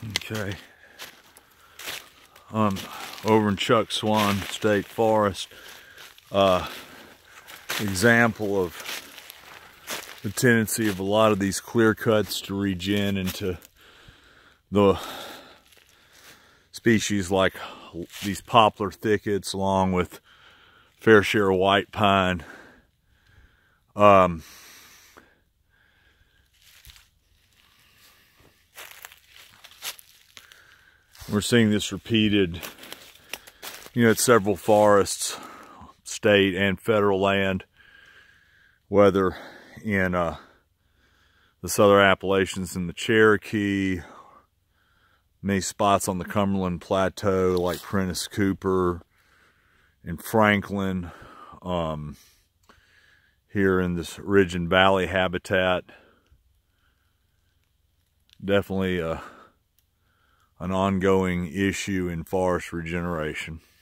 Okay. Over in Chuck Swan State Forest, example of the tendency of a lot of these clear cuts to regen into the species like these poplar thickets, along with fair share of white pine. We're seeing this repeated, at several forests, state and federal land, whether in the Southern Appalachians and the Cherokee, many spots on the Cumberland Plateau like Prentice Cooper and Franklin, here in this ridge and valley habitat. Definitely an ongoing issue in forest regeneration.